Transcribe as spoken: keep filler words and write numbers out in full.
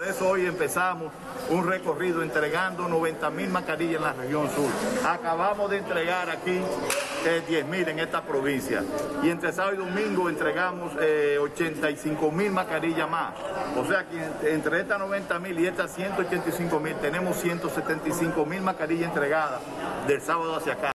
Por eso hoy empezamos un recorrido entregando noventa mil mascarillas en la región sur. Acabamos de entregar aquí eh, diez mil en esta provincia. Y entre sábado y domingo entregamos eh, ochenta y cinco mil mascarillas más. O sea que entre estas noventa mil y estas ciento ochenta y cinco mil tenemos ciento setenta y cinco mil mascarillas entregadas del sábado hacia acá.